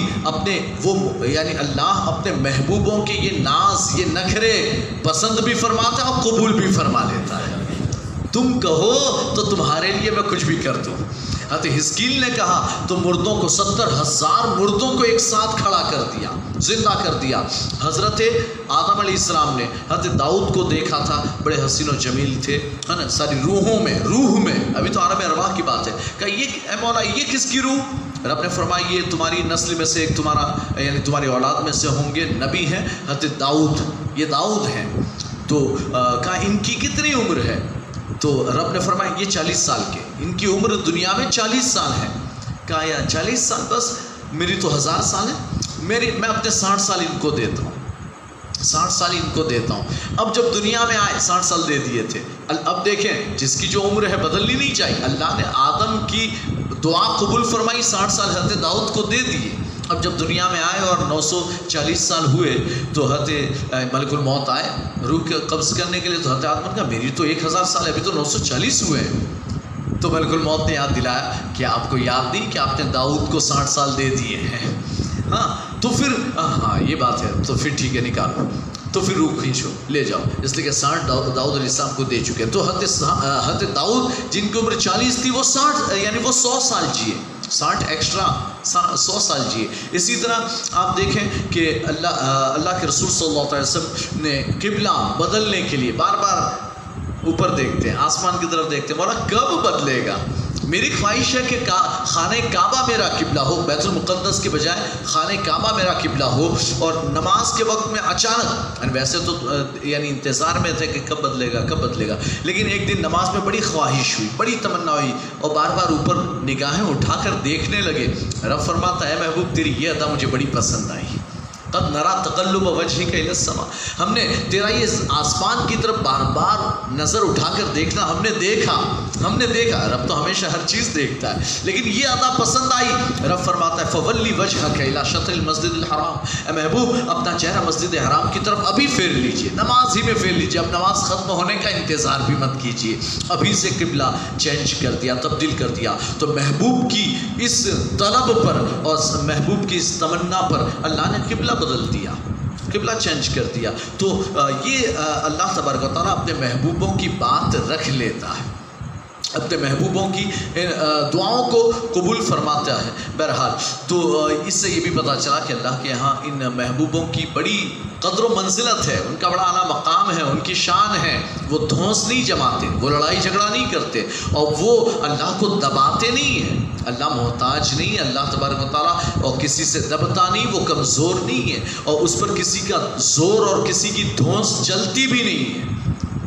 یعنی اللہ اپنے محبوبوں کے یہ ناز، یہ نخرے پسند بھی فرماتا ہے اور قبول بھی فرما لیتا ہے. تم کہو تو تمہارے لیے میں کچھ بھی کر دوں. حضرت حزقیل نے کہا تو مردوں کو 70,000 مردوں کو ایک ساتھ کھڑا کر دیا، زندہ کر دیا۔ حضرت آدم علیہ السلام نے حضرت داؤد کو دیکھا تھا، بڑے حسین و جمیل تھے، ہے نا، ساری روح میں، ابھی تو عالم ارواح کی بات ہے، کہ یہ اے مولا یہ کس کی روح؟ رب نے فرمایا یہ تمہاری نسل میں سے ایک تمہارا یعنی تمہاری اولاد میں سے ہوں گے، نبی ہیں حضرت داؤد، یہ داؤد ہیں۔ تو کہا ان کی کتنی عمر ہے؟ تو رب نے فرمایا یہ 40 سال کے، ان کی عمر دنیا میں 40 سال ہے۔ کہا یا 40 سال بس، میری تو 1000 سال ہے، میں اپنے 60 سال ان کو دیتا ہوں، 60 سال ان کو دیتا ہوں۔ اب جب دنیا میں آئے 60 سال دے دیے تھے، اب دیکھیں جس کی جو عمر ہے بدلنی نہیں چاہیے، اللہ نے آدم کی دعا قبول فرمائی، 60 سال حضرت داؤد کو دے دیے۔ اب جب دنیا میں آئے اور 940 سال ہوئے تو حضرت ملک الموت آئے روح کے قبض کرنے کے لیے، تو حضرت آدم نے کہا میری تو 1000 سال ہے، ابھی تو 940 ہوئے ہیں۔ تو ملک الموت نے یاد دلایا کہ آپ کو یاد نہیں کہ آپ نے داؤد کو 60 سال دے دیے ہیں؟ ہاں تو پھر ہاں یہ بات ہے، تو پھر ٹھیک ہے نکالو، تو پھر روح کھینچو لے جاؤ، اس لیے کہ 60 داؤد علیہ السلام کو دے چکے ہیں۔ تو حضرت داؤد جن کی عمر 40 تھی وہ 60 یعنی وہ 100 سال جیے، 60 ایکسٹرا 100 سال جیے۔ اسی طرح آپ دیکھیں کہ اللہ کے رسول صلی اللہ علیہ وسلم نے قبلہ بدلنے کے لیے بار بار اوپر دیکھتے ہیں، آسمان کی طرف دیکھتے ہیں، مولا کب بدلے گا؟ میری خواہش ہے کہ خانہ کعبہ میرا قبلہ ہو، بیت المقدس کے بجائے خانہ کعبہ میرا قبلہ ہو، اور نماز کے وقت میں اچانک ویسے تو یعنی انتظار میں تھے کہ کب بدلے گا، لیکن ایک دن نماز میں بڑی خواہش ہوئی، بڑی تمنا ہوئی، اور بار بار اوپر نگاہیں اٹھا کر دیکھنے لگے۔ رب فرماتا ہے محبوب تیری یہ ادا مجھے بڑی پسند آئی، قد نرا تقلب وجهك الى السماء، ہم نے تیرا یہ آسمان کی طرف بار بار نظر اٹھا کر دیکھنا ہم نے دیکھا۔ رب تو ہمیشہ ہر چیز دیکھتا ہے، لیکن یہ ادا پسند آئی۔ رب فرماتا ہے فولی وجهك الى شطر المسجد الحرام، اے محبوب اپنا چہرہ مسجد حرام کی طرف ابھی پھیر لیجئے، نماز ہی میں پھیر لیجئے، اب نماز ختم ہونے کا انتظار بھی مت کیجئے، ابھی سے قبلہ چینج کر دیا، تبدیل کر دیا۔ تو محبوب کی اس طلب پر اور محبوب کی اس تمنا پر اللہ نے قبلہ بدل دیا، قبلہ چینج کر دیا۔ تو یہ اللہ تبارک و تعالیٰ اپنے محبوبوں کی بات رکھ لیتا ہے، اپنے محبوبوں کی دعاؤں کو قبول فرماتا ہے۔ بہرحال تو اس سے یہ بھی پتہ چلا کہ اللہ کے ہاں ان محبوبوں کی بڑی قدر و منزلت ہے، ان کا بڑا اعلیٰ مقام ہے، ان کی شان ہے۔ وہ دھونس نہیں جماتے، وہ لڑائی جھگڑا نہیں کرتے، اور وہ اللہ کو دباتے نہیں ہیں۔ اللہ محتاج نہیں ہے، اللہ تبارک و تعالیٰ اور کسی سے دبتا نہیں، وہ کمزور نہیں ہے، اور اس پر کسی کا زور اور کسی کی دھونس چلتی بھی نہیں ہے،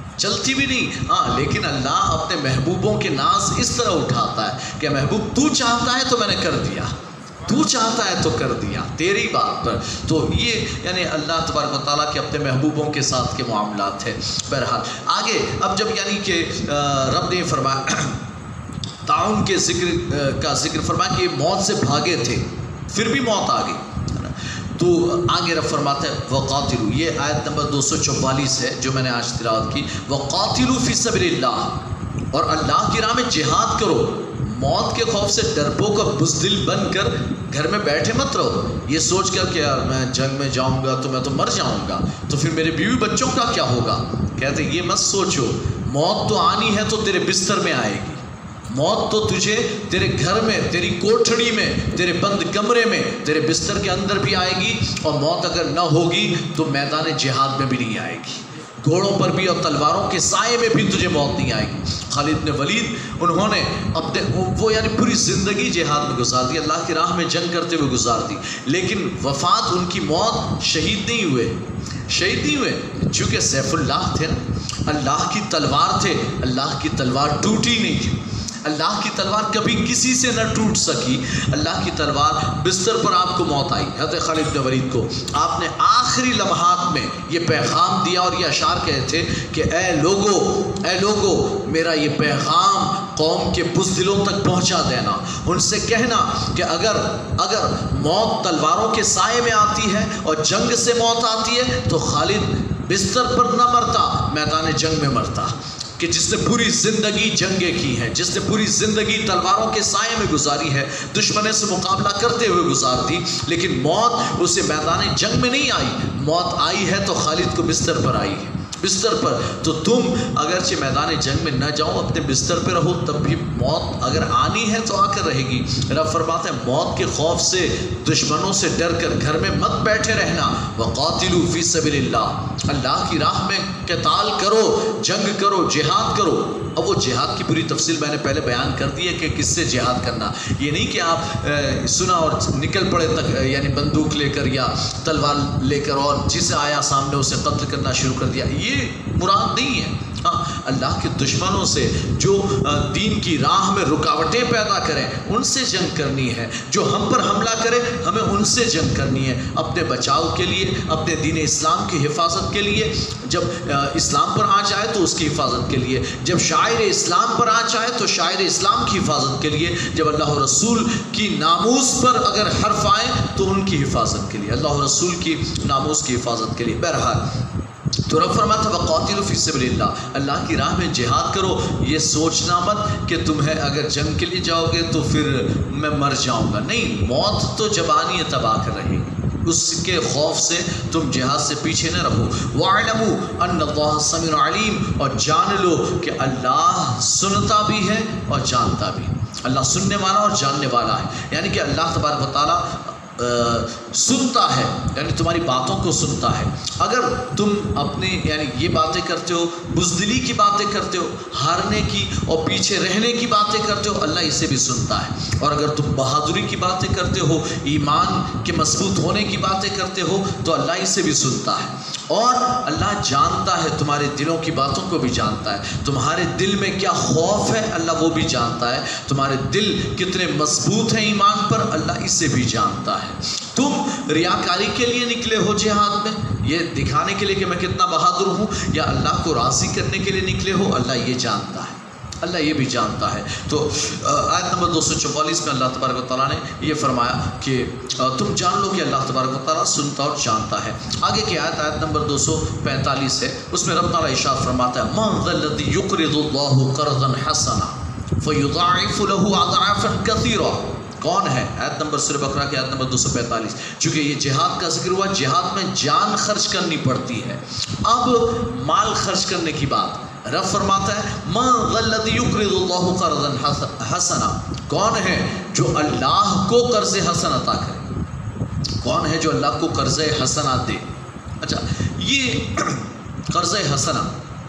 ہاں لیکن اللہ اپنے محبوبوں کے ناز اس طرح اٹھاتا ہے کہ محبوب تو چاہتا ہے تو میں نے کر دیا، تو چاہتا ہے تو کر دیا تیری بات پر۔ تو یہ یعنی اللہ تبارک و تعالیٰ کے اپنے محبوبوں کے ساتھ کے معاملات ہیں۔ بہرحال آگے اب جب یعنی کہ رب نے فرمایا تعاون کے ذکر فرمایا کہ موت سے بھاگے تھے، پھر بھی موت آ گئی، تو آگے رب فرماتا ہے وَقَاتِلُوا، یہ آیت نمبر 244 ہے جو میں نے آج تلاوت کی، وَقَاتِلُوا فِي سَبِيلِ اللَّهِ، اور اللہ کی راہ میں جہاد کرو، موت کے خوف سے ڈرپوک اور بزدل بن کر گھر میں بیٹھے مت رہو، یہ سوچ کر کہ یار میں جنگ میں جاؤں گا تو میں تو مر جاؤں گا، تو پھر میرے بیوی بچوں کا کیا ہوگا؟ کہتے یہ مت سوچو، موت تو آنی ہے تو تیرے بستر میں آئے گی، موت تو تجھے تیرے گھر میں، تیری کوٹھڑی میں، تیرے بند کمرے میں، تیرے بستر کے اندر بھی آئے گی، اور موت اگر نہ ہوگی تو میدان جہاد میں بھی نہیں آئے گی، گھوڑوں پر بھی اور تلواروں کے سائے میں بھی تجھے موت نہیں آئے گی۔ خالد بن ولید انہوں نے اپنے وہ یعنی پوری زندگی جہاد میں گزار دی، اللہ کی راہ میں جنگ کرتے ہوئے گزار دی، لیکن وفات ان کی موت شہید نہیں ہوئے، چونکہ سیف اللہ تھے نا، اللہ کی تلوار تھے، اللہ کی تلوار ٹوٹی نہیں، اللہ کی تلوار کبھی کسی سے نہ ٹوٹ سکی، اللہ کی تلوار بستر پر آپ کو موت آئی۔ حضرت خالد بن ولید کو آپ نے آخری لمحات میں یہ پیغام دیا اور یہ اشعار کہے تھے کہ اے لوگو میرا یہ پیغام قوم کے بزدلوں تک پہنچا دینا، ان سے کہنا کہ اگر موت تلواروں کے سائے میں آتی ہے اور جنگ سے موت آتی ہے تو خالد بستر پر نہ مرتا، میدان جنگ میں مرتا، کہ جس نے پوری زندگی جنگیں کی ہیں، جس نے پوری زندگی تلواروں کے سائے میں گزاری ہے، دشمن سے مقابلہ کرتے ہوئے گزار دی، لیکن موت اسے میدان جنگ میں نہیں آئی، موت آئی ہے تو خالد کو بستر پر آئی ہے، بستر پر، تو تم اگرچہ میدان جنگ میں نہ جاؤ، اپنے بستر پہ رہو، تب بھی موت اگر آنی ہے تو آ کر رہے گی۔ رب فرماتے ہیں موت کے خوف سے، دشمنوں سے ڈر کر گھر میں مت بیٹھے رہنا۔ وَقَاتِلُوا فِي سَبِيلِ اللَّهِ، اللہ کی راہ میں قتال کرو، جنگ کرو، جہاد کرو۔ اب وہ جہاد کی پوری تفصیل میں نے پہلے بیان کر دی ہے کہ کس سے جہاد کرنا۔ یہ نہیں کہ آپ سنا اور نکل پڑے تک، یعنی بندوق لے کر یا تلوار لے کر اور جسے آیا سامنے اسے قتل کرنا شروع کر دیا، یہ مراد نہیں ہے۔ ہاں، اللہ کے دشمنوں سے جو دین کی راہ میں رکاوٹیں پیدا کریں ان سے جنگ کرنی ہے، جو ہم پر حملہ کرے ہمیں ان سے جنگ کرنی ہے، اپنے بچاؤ کے لیے، اپنے دین اسلام کی حفاظت کے لیے۔ جب اسلام پر آ جائے تو اس کی حفاظت کے لیے، جب شاعر اسلام پر آ جائے تو شاعر اسلام کی حفاظت کے لیے، جب اللہ و رسول کی ناموس پر اگر حرف آئے تو ان کی حفاظت کے لیے، اللہ و رسول کی ناموس کی حفاظت کے لیے۔ بہرحال تو رب فرماتا ہے وَقَاتِلُوا فِي سَبِيلِ اللَّهِ، اللہ کی راہ میں جہاد کرو۔ یہ سوچنا مت کہ تمہیں اگر جنگ کے لیے جاؤ گے تو پھر میں مر جاؤں گا، نہیں، موت تو جب آنی ہے تب آ کر رہے گی، اس کے خوف سے تم جہاد سے پیچھے نہ رہو۔ وَاعْلَمُوا أَنَّ اللَّهَ سَمِيعٌ عَلِيمٌ، اور جان لو کہ اللہ سنتا بھی ہے اور جانتا بھی، اللہ سننے والا اور جاننے والا ہے، یعنی کہ اللہ تبارک و تعالیٰ سنتا ہے، یعنی تمہاری باتوں کو سنتا ہے۔ اگر تم اپنے یعنی یہ باتیں کرتے ہو، بزدلی کی باتیں کرتے ہو، ہارنے کی اور پیچھے رہنے کی باتیں کرتے ہو، اللہ اسے بھی سنتا ہے۔ اور اگر تم بہادری کی باتیں کرتے ہو، ایمان کے مضبوط ہونے کی باتیں کرتے ہو تو اللہ اسے بھی سنتا ہے۔ اور اللہ جانتا ہے تمہارے دلوں کی باتوں کو بھی جانتا ہے، تمہارے دل میں کیا خوف ہے اللہ وہ بھی جانتا ہے، تمہارے دل کتنے مضبوط ہیں ایمان پر اللہ اسے بھی جانتا ہے۔ تم ریاکاری کے لیے نکلے ہو جہاد میں، یہ دکھانے کے لیے کہ میں کتنا بہادر ہوں، یا اللہ کو راضی کرنے کے لیے نکلے ہو، اللہ یہ جانتا ہے، اللہ یہ بھی جانتا ہے۔ تو آیت نمبر 244 میں اللہ تبارک و تعالیٰ نے یہ فرمایا کہ تم جان لو کہ اللہ تبارک و تعالیٰ سنتا اور جانتا ہے۔ آگے کی آیت نمبر 245 ہے، اس میں رب تعالیٰ ارشاد فرماتا ہے مَنْ ذَا الَّذِي يُقْرِضُ اللَّهُ قَرْضًا حَسَنًا فَيُضَاعِفُ لَهُ أَضْعَافًا كَثِيرًا، کون ہے؟ آیت نمبر سورہ بقرہ کی آیت نمبر 245۔ چونکہ یہ جہاد کا ذکر ہوا، جہاد میں جان خرچ کرنی پڑتی ہے، اب مال خرچ کرنے کی بات رب فرماتا ہے مَنْ ذَا الَّذِي يُقْرِضُ اللَّهُ قَرْضًا حَسَنًا، کون ہے جو اللہ کو قرض حسن عطا کرے، کون ہے جو اللہ کو قرض حسنہ دے۔ اچھا، یہ قرض حسنہ،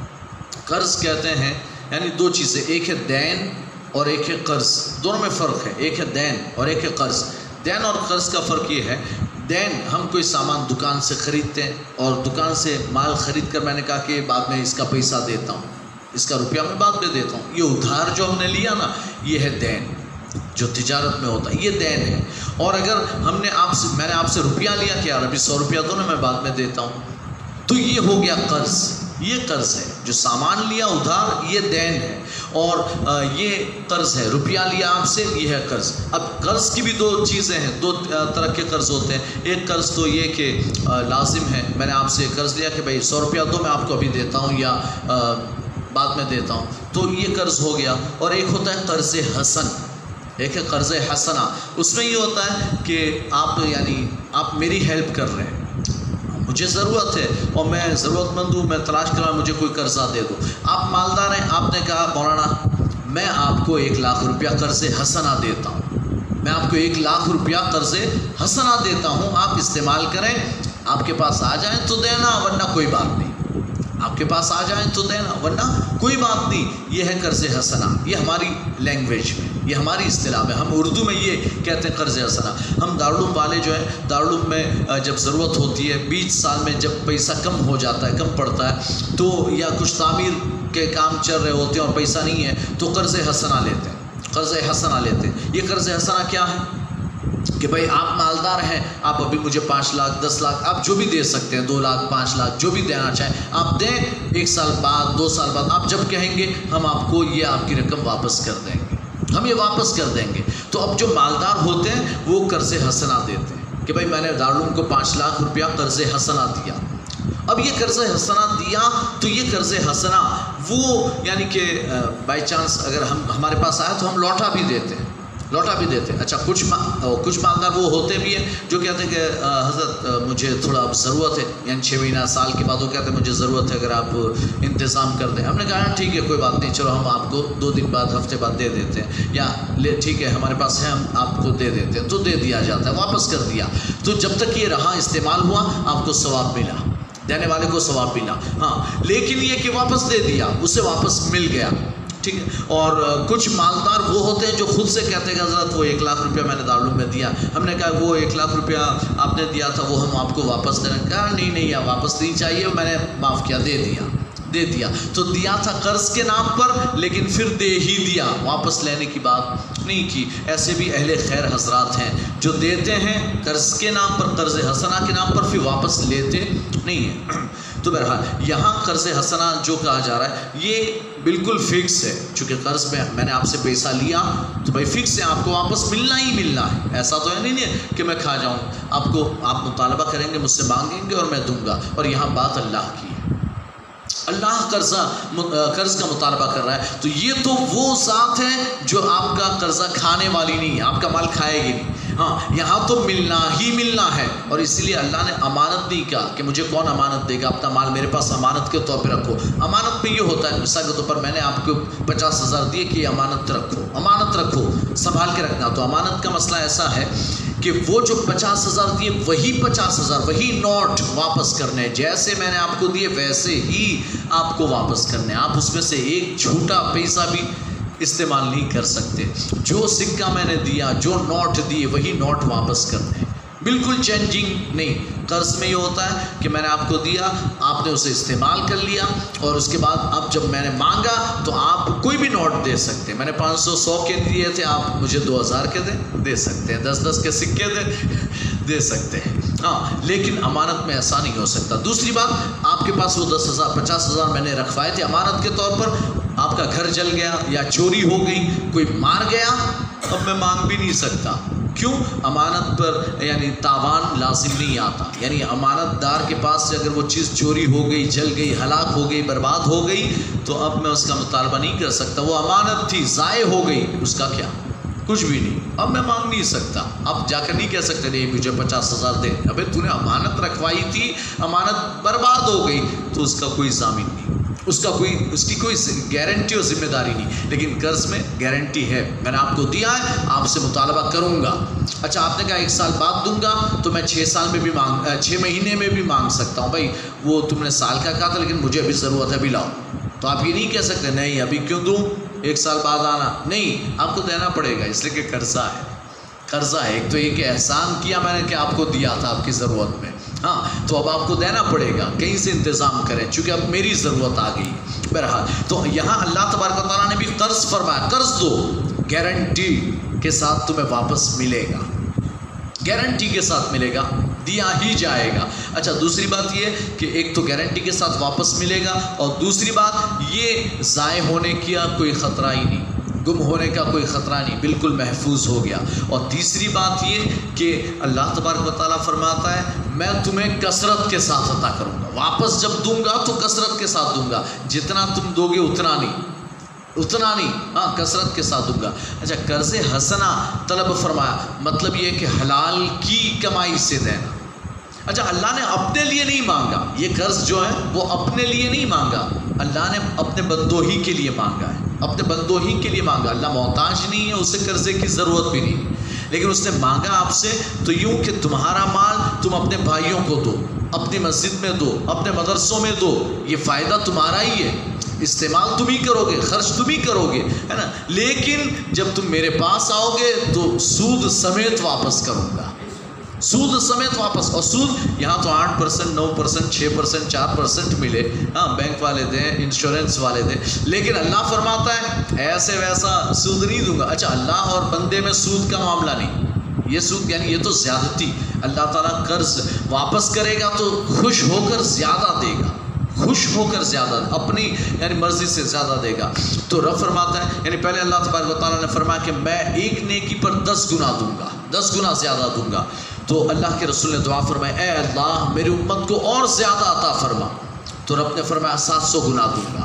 قرض کہتے ہیں یعنی دو چیزیں، ایک ہے دین اور ایک ہے قرض، دونوں میں فرق ہے، ایک ہے دین اور ایک ہے قرض۔ دین اور قرض کا فرق یہ ہے، دین ہم کوئی سامان دکان سے خریدتے ہیں اور دکان سے مال خرید کر میں نے کہا کہ بعد میں اس کا پیسہ دیتا ہوں، اس کا روپیہ میں بعد میں دیتا ہوں، یہ ادھار جو ہم نے لیا نا یہ ہے دین، جو تجارت میں ہوتا ہے یہ دین ہے۔ اور اگر ہم نے میں نے آپ سے روپیہ لیا کہ یار ابھی 100 روپیہ دو نا میں بعد میں دیتا ہوں، تو یہ ہو گیا قرض، یہ قرض ہے۔ جو سامان لیا ادھار یہ دین ہے، اور یہ قرض ہے، روپیہ لیا آپ سے یہ ہے قرض۔ اب قرض کی بھی دو چیزیں ہیں، دو طرح کے قرض ہوتے ہیں۔ ایک قرض تو یہ کہ لازم ہے، میں نے آپ سے قرض لیا کہ بھائی 100 روپیہ دو، میں آپ کو ابھی دیتا ہوں یا بعد میں دیتا ہوں، تو یہ قرض ہو گیا۔ اور ایک ہوتا ہے قرض حسن، ایک ہے قرض حسنہ، اس میں یہ ہوتا ہے کہ آپ میری ہیلپ کر رہے ہیں، مجھے ضرورت ہے اور میں ضرورت مند ہوں، میں تلاش کر رہا ہوں، مجھے کوئی قرضہ دے دو۔ آپ مالدار ہیں، آپ نے کہا مولانا میں آپ کو 1 لاکھ روپیہ قرض حسنہ دیتا ہوں، میں آپ کو 1 لاکھ روپیہ قرض حسنہ دیتا ہوں، آپ استعمال کریں، آپ کے پاس آ جائیں تو دینا ورنہ کوئی بات نہیں، آپ کے پاس آ جائیں تو دینا ورنہ کوئی بات نہیں۔ یہ ہے قرض حسنہ، یہ ہماری لینگویج میں، یہ ہماری اصطلاح میں، ہم اردو میں یہ کہتے ہیں قرض حسنہ۔ ہم دارالعلوم والے جو ہیں، دارالعلوم میں جب ضرورت ہوتی ہے 20 سال میں جب پیسہ کم ہو جاتا ہے، کم پڑتا ہے تو، یا کچھ تعمیر کے کام چل رہے ہوتے ہیں اور پیسہ نہیں ہے تو قرض حسنہ لیتے ہیں، قرض حسنہ لیتے ہیں۔ یہ قرض حسنہ کیا ہے کہ بھائی آپ مالدار ہیں، آپ ابھی مجھے 5 لاکھ 10 لاکھ آپ جو بھی دے سکتے ہیں، 2 لاکھ 5 لاکھ جو بھی دینا چاہیں آپ دیں، 1 سال بعد 2 سال بعد آپ جب کہیں گے ہم آپ کو یہ آپ کی رقم واپس کر دیں گے، ہم یہ واپس کر دیں گے۔ تو اب جو مالدار ہوتے ہیں وہ قرض حسنہ دیتے ہیں کہ بھائی میں نے دارالعلوم کو 5 لاکھ روپیہ قرض حسنہ دیا۔ اب یہ قرض حسنہ دیا تو یہ قرض حسنہ وہ یعنی کہ بائی چانس اگر ہمارے پاس آیا تو ہم لوٹا بھی دیتے ہیں، لوٹا بھی دیتے. اچھا کچھ مالدار وہ ہوتے بھی ہیں جو کہتے ہیں کہ حضرت مجھے تھوڑا ضرورت ہے، یعنی 6 مہینہ سال کے بعد وہ کہتے ہیں مجھے ضرورت ہے، اگر آپ انتظام کر دیں. ہم نے کہا ٹھیک ہے کوئی بات نہیں، چلو ہم آپ کو 2 دن بعد ہفتے بعد دے دیتے ہیں، یا ٹھیک ہے ہمارے پاس ہے ہم آپ کو دے دیتے ہیں، تو دے دیا جاتا ہے، واپس کر دیا. تو جب تک یہ رہا استعمال ہوا آپ کو ثواب ملا، دینے والے کو ثواب ملا. ہاں لیکن یہ کہ واپس دے دیا، اسے واپس مل گیا. ٹھیک ہے. اور کچھ مالدار وہ ہوتے ہیں جو خود سے کہتے ہیں کہ حضرت وہ 1 لاکھ روپیہ میں نے دارالعلوم میں دیا. ہم نے کہا وہ 1 لاکھ روپیہ آپ نے دیا تھا وہ ہم آپ کو واپس دیں. کہا نہیں آپ واپس نہیں چاہیے، میں نے معاف کیا، دے دیا. تو دیا تھا قرض کے نام پر، لیکن پھر دے ہی دیا، واپس لینے کی بات نہیں کی. ایسے بھی اہل خیر حضرات ہیں جو دیتے ہیں قرض کے نام پر، قرض حسنہ کے نام پر، پھر واپس لیتے نہیں ہیں. تو بہرحال یہاں قرض حسنہ جو کہا جا رہا ہے یہ بالکل فکس ہے، چونکہ قرض میں نے آپ سے پیسہ لیا تو بھائی فکس ہے، آپ کو واپس ملنا ہی ملنا ہے. ایسا تو ہے نہیں کہ میں کھا جاؤں. آپ مطالبہ کریں گے، مجھ سے مانگیں گے اور میں دوں گا. اور یہاں بات اللہ کی ہے، اللہ قرض کا مطالبہ کر رہا ہے. تو یہ تو وہ ذات ہے جو آپ کا قرضہ کھانے والی نہیں ہے، آپ کا مال کھائے گی نہیں. ہاں یہاں تو ملنا ہی ملنا ہے. اور اسی لیے اللہ نے امانت نہیں کہا کہ مجھے کون امانت دے گا، اپنا مال میرے پاس امانت کے طور پہ رکھو. امانت پہ یہ ہوتا ہے مثال کے طور پر میں نے آپ کو 50,000 دیے کہ امانت رکھو سنبھال کے رکھنا. تو امانت کا مسئلہ ایسا ہے کہ وہ جو 50,000 دیے وہی 50,000 وہی نوٹ واپس کرنے، جیسے میں نے آپ کو دیے ویسے ہی آپ کو واپس کرنے. آپ اس میں سے ایک جھوٹا پیسہ بھی استعمال نہیں کر سکتے. جو سکہ میں نے دیا، جو نوٹ دیے وہی نوٹ واپس کرنے، بالکل چینجنگ نہیں. قرض میں یہ ہوتا ہے کہ میں نے آپ کو دیا، آپ نے اسے استعمال کر لیا، اور اس کے بعد اب جب میں نے مانگا تو آپ کوئی بھی نوٹ دے سکتے ہیں. میں نے 500 100 کے دیے تھے، آپ مجھے 2000 کے دے سکتے ہیں، 10 کے سکے دے سکتے ہیں. ہاں لیکن امانت میں ایسا نہیں ہو سکتا. دوسری بات، آپ کے پاس وہ 10,000 50,000 میں نے رکھوائے تھے امانت کے طور پر، آپ کا گھر جل گیا یا چوری ہو گئی، کوئی مار گیا، اب میں مانگ بھی نہیں سکتا. کیوں؟ امانت پر یعنی تاوان لازم نہیں آتا. یعنی امانت دار کے پاس سے اگر وہ چیز چوری ہو گئی، جل گئی، ہلاک ہو گئی، برباد ہو گئی، تو اب میں اس کا مطالبہ نہیں کر سکتا. وہ امانت تھی، ضائع ہو گئی، اس کا کیا؟ کچھ بھی نہیں. اب میں مانگ نہیں سکتا. اب جا کر نہیں کہہ سکتے نہیں مجھے 50,000 دے. ابے تو نے امانت رکھوائی تھی، امانت برباد ہو گئی تو اس کا کوئی ضامن نہیں، اس کی کوئی گارنٹی اور ذمہ داری نہیں. لیکن قرض میں گارنٹی ہے، میں نے آپ کو دیا ہے، آپ سے مطالبہ کروں گا. اچھا آپ نے کہا 1 سال بعد دوں گا، تو میں 6 مہینے میں بھی مانگ سکتا ہوں. بھائی وہ تم نے سال کا کہا تھا لیکن مجھے ابھی ضرورت ہے، ابھی لاؤ. تو آپ یہ نہیں کہہ سکتے نہیں ابھی کیوں دوں، 1 سال بعد آنا. نہیں، آپ کو دینا پڑے گا، اس لیے کہ قرضہ ہے. ایک تو یہ کہ احسان کیا میں نے کہ آپ کو دیا تھا آپ کی ضرورت میں، ہاں تو اب آپ کو دینا پڑے گا، کہیں سے انتظام کریں چونکہ اب میری ضرورت آ گئی. بہرحال تو یہاں اللہ تبارک و تعالیٰ نے بھی قرض فرمایا، قرض دو، گارنٹی کے ساتھ تمہیں واپس ملے گا، گارنٹی کے ساتھ ملے گا، دیا ہی جائے گا. اچھا دوسری بات یہ کہ ایک تو گارنٹی کے ساتھ واپس ملے گا، اور دوسری بات یہ ضائع ہونے کا کوئی خطرہ ہی نہیں، گم ہونے کا کوئی خطرہ نہیں، بالکل محفوظ ہو گیا. اور تیسری بات یہ کہ اللہ تبارک و تعالیٰ فرماتا ہے میں تمہیں کثرت کے ساتھ عطا کروں گا. واپس جب دوں گا تو کثرت کے ساتھ دوں گا، جتنا تم دو گے اتنا نہیں، ہاں کثرت کے ساتھ دوں گا. اچھا قرض حسنہ طلب فرمایا، مطلب یہ کہ حلال کی کمائی سے دینا. اچھا اللہ نے اپنے لیے نہیں مانگا، یہ قرض جو ہے وہ اپنے لیے نہیں مانگا، اللہ نے اپنے بندوں ہی کے لیے مانگا ہے، اپنے بندوں ہی کے لیے مانگا. اللہ محتاج نہیں ہے، اسے قرضے کی ضرورت بھی نہیں، لیکن اس نے مانگا آپ سے تو یوں کہ تمہارا مال تم اپنے بھائیوں کو دو، اپنی مسجد میں دو، اپنے مدرسوں میں دو، یہ فائدہ تمہارا ہی ہے، استعمال تم ہی کرو گے، خرچ تم ہی کرو گے، ہے نا. لیکن جب تم میرے پاس آؤ گے تو سود سمیت واپس کروں گا، سود سمیت واپس. اور سود یہاں تو 8%، 9%، 6%، 4% ملے، ہاں بینک والے دیں، انشورنس والے دیں، لیکن اللہ فرماتا ہے ایسے ویسا سود نہیں دوں گا. اچھا اللہ اور بندے میں سود کا معاملہ نہیں، یہ سود یعنی یہ تو زیادتی. اللہ تعالیٰ قرض واپس کرے گا تو خوش ہو کر زیادہ دے گا، خوش ہو کر زیادہ، اپنی یعنی مرضی سے زیادہ دے گا. تو رب فرماتا ہے یعنی پہلے اللہ تبارک و تعالیٰ نے فرمایا کہ میں ایک نیکی پر 10 گنا دوں گا، 10 گنا زیادہ دوں گا. تو اللہ کے رسول نے دعا فرمائی اے اللہ میری امت کو اور زیادہ عطا فرما. تو رب نے فرمایا 700 گنا دوں گا،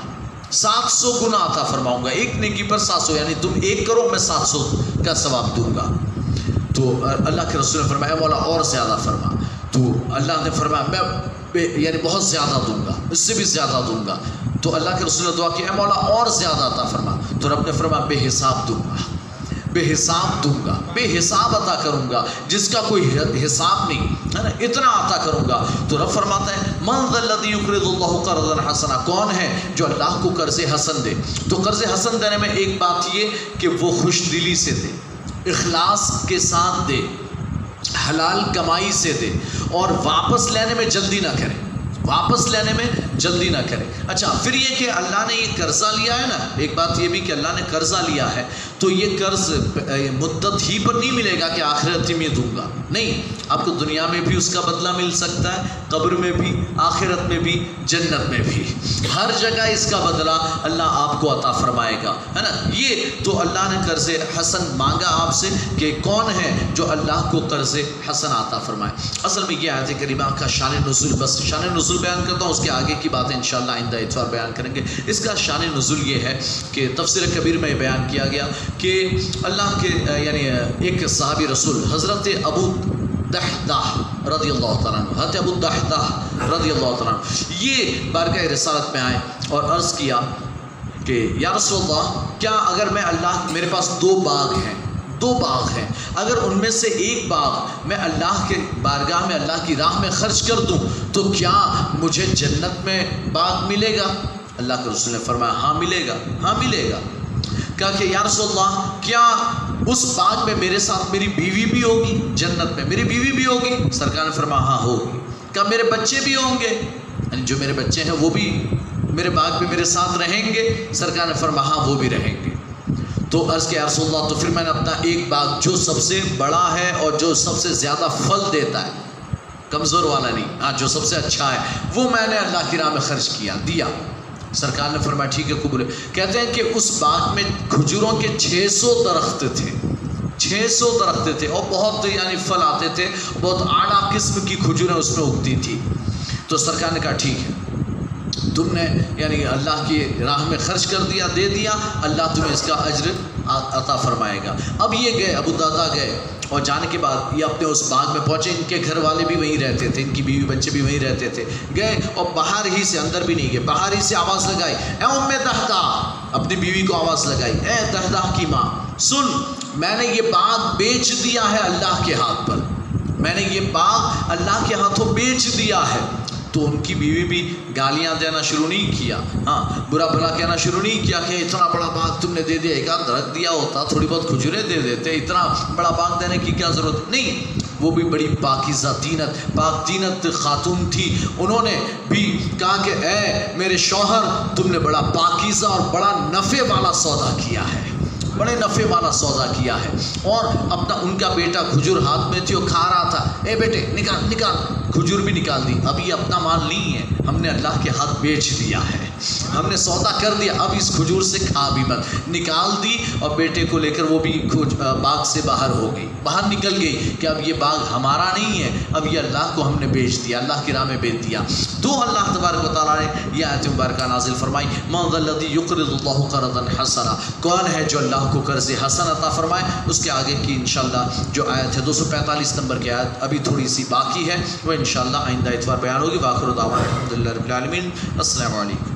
700 گنا عطا فرماؤں گا، ایک نیکی پر 700، یعنی تم ایک کرو میں 700 کا ثواب دوں گا۔ تو اللہ کے رسول نے فرمایا مولا اور زیادہ فرما، تو اللہ نے فرمایا میں یعنی بہت زیادہ دوں گا، اس سے بھی زیادہ دوں گا۔ تو اللہ کے رسول نے دعا کی اے مولا اور زیادہ عطا فرما، تو رب نے فرمایا بے حساب دوں گا، بے حساب دوں گا، بے حساب عطا کروں گا، جس کا کوئی حساب نہیں ہے نا، اتنا عطا کروں گا۔ تو رب فرماتا ہے من ذا الذی یقرض اللہ قرضا حسنا، کون ہے جو اللہ کو قرض حسن دے؟ تو قرض حسن دینے میں ایک بات یہ کہ وہ خوش دلی سے دے، اخلاص کے ساتھ دے، حلال کمائی سے دے، اور واپس لینے میں جلدی نہ کرے، واپس لینے میں جلدی نہ کرے۔ اچھا پھر یہ کہ اللہ نے یہ قرضہ لیا ہے نا، ایک بات یہ بھی کہ اللہ نے قرضہ لیا ہے تو یہ قرض مدت ہی پر نہیں ملے گا کہ آخرت میں دوں گا، نہیں، آپ کو دنیا میں بھی اس کا بدلہ مل سکتا ہے، قبر میں بھی، آخرت میں بھی، جنت میں بھی، ہر جگہ اس کا بدلہ اللہ آپ کو عطا فرمائے گا، ہے نا۔ یہ تو اللہ نے قرض حسن مانگا آپ سے کہ کون ہے جو اللہ کو قرض حسن عطا فرمائے۔ اصل میں یہ آیت کریمہ کا شان نزول، بس شان نزول بیان کرتا ہوں، اس کے آگے کی باتیں انشاءاللہ آئندہ اتوار بیان کریں گے۔ اس کا شان نزول یہ ہے کہ تفسیر کبیر میں بیان کیا گیا کہ اللہ کے یعنی ایک صحابی رسول حضرت ابو دحداح رضی اللہ تعالیٰ عنہ، حضرت ابو دحداح رضی اللہ تعالیٰ عنہ یہ بارگاہ رسالت میں آئے اور عرض کیا کہ یا رسول اللہ کیا اگر میں اللہ، میرے پاس 2 باغ ہیں، 2 باغ ہیں، اگر ان میں سے ایک باغ میں اللہ کے بارگاہ میں اللہ کی راہ میں خرچ کر دوں تو کیا مجھے جنت میں باغ ملے گا؟ اللہ کے رسول نے فرمایا ہاں ملے گا، ہاں ملے گا۔ کہا کہ یا رسول اللہ کیا اس باغ میں میرے ساتھ میری بیوی بھی ہوگی؟ جنت میں میری بیوی بھی ہوگی؟ سرکار نے فرمایا ہاں ہوگی۔ کہا میرے بچے بھی ہوں گے؟ یعنی جو میرے بچے ہیں وہ بھی میرے باغ میں میرے ساتھ رہیں گے؟ سرکار نے فرمایا ہاں وہ بھی رہیں گے۔ تو عرض کیا یا رسول اللہ تو پھر میں نے اپنا ایک باغ جو سب سے بڑا ہے اور جو سب سے زیادہ پھل دیتا ہے، کمزور والا نہیں، ہاں جو سب سے اچھا ہے، وہ میں نے اللہ کی راہ میں خرچ کیا، دیا۔ سرکار نے فرمایا ٹھیک ہے قبول ہے۔ کہتے ہیں کہ اس باغ میں کھجوروں کے 600 درخت تھے، 600 درخت تھے، اور بہت یعنی پھل آتے تھے، بہت اعلیٰ قسم کی کھجوریں اس میں اگتی تھی۔ تو سرکار نے کہا ٹھیک ہے تم نے یعنی اللہ کی راہ میں خرچ کر دیا، دے دیا، اللہ تمہیں اس کا اجر عطا فرمائے گا۔ اب یہ گئے، ابو دادا گئے، اور جانے کے بعد یہ اپنے اس باغ میں پہنچے، ان کے گھر والے بھی وہیں رہتے تھے، ان کی بیوی بچے بھی وہیں رہتے تھے، گئے اور باہر ہی سے، اندر بھی نہیں گئے، باہر ہی سے آواز لگائی اے ام دحدہ، اپنی بیوی کو آواز لگائی اے دحدہ کی ماں سن، میں نے یہ باغ بیچ دیا ہے اللہ کے ہاتھ پر، میں نے یہ باغ اللہ کے ہاتھوں بیچ دیا ہے۔ تو ان کی بیوی بھی گالیاں دینا شروع نہیں کیا، ہاں برا بھلا کہنا شروع نہیں کیا کہ اتنا بڑا باغ تم نے دے دیا، ایک آدھ درخت دیا ہوتا، تھوڑی بہت کھجوریں دے دیتے، اتنا بڑا باغ دینے کی کیا ضرورت؟ نہیں، وہ بھی بڑی پاکیزہ طینت، پاک طینت خاتون تھی، انہوں نے بھی کہا کہ اے میرے شوہر تم نے بڑا پاکیزہ اور بڑا نفع والا سودا کیا ہے، بڑے نفع والا سودا کیا ہے۔ اور اپنا ان کا بیٹا کھجور ہاتھ میں تھی، وہ کھا رہا تھا، اے بیٹے نکال نکال، کھجور بھی نکال دی، اب یہ اپنا مال نہیں ہے، ہم نے اللہ کے ہاتھ بیچ دیا ہے، ہم نے سودا کر دیا، اب اس کھجور سے کھا بھی مت، نکال دی، اور بیٹے کو لے کر وہ بھی باغ سے باہر ہو گئی، باہر نکل گئی کہ اب یہ باغ ہمارا نہیں ہے، اب یہ اللہ کو ہم نے بیچ دیا، اللہ کی راہ میں بیچ دیا۔ تو اللہ تبارک و تعالیٰ نے یہ آیت مبارکہ نازل فرمائی من ذا الذی یقرض اللہ قرضا حسنا، کون ہے جو اللہ کو قرض حسن عطا فرمائے۔ اس کے آگے کی انشاءاللہ جو آیت ہے 245 نمبر کی آیت ابھی تھوڑی سی باقی ہے، وہ انشاءاللہ آئندہ اتوار بیان ہوگی۔ وآخر دعوانا الحمدللہ رب العالمین، السلام علیکم۔